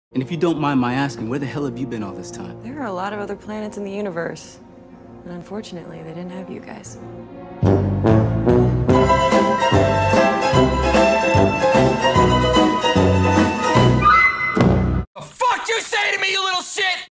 And if you don't mind my asking, where the hell have you been all this time? There are a lot of other planets in the universe. And unfortunately, they didn't have you guys.